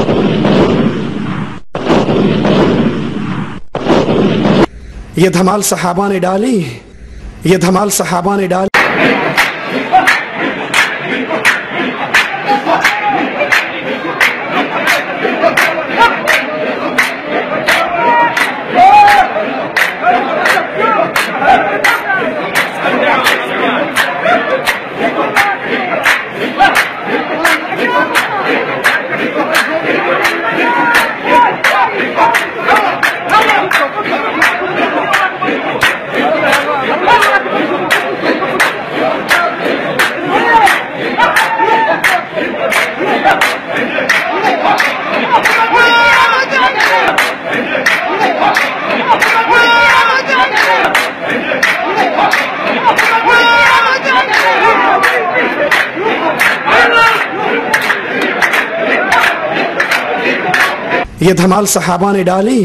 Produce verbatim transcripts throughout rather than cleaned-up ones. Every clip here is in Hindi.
ये धमाल सहाबा ने डाली, ये धमाल सहाबा ने डाली। ये धमाल सहाबा ने डाली।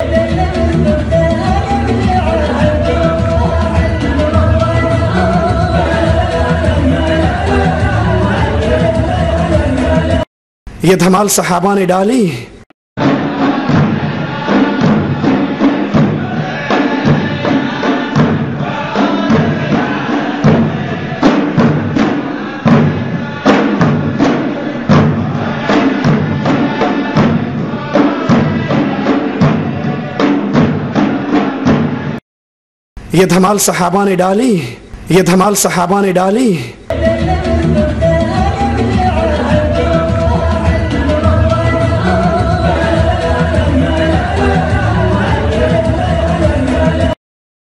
ये धमाल सहाबा ने डाली। ये धमाल सहाबा ने डाली, ये धमाल सहाबा ने डाली।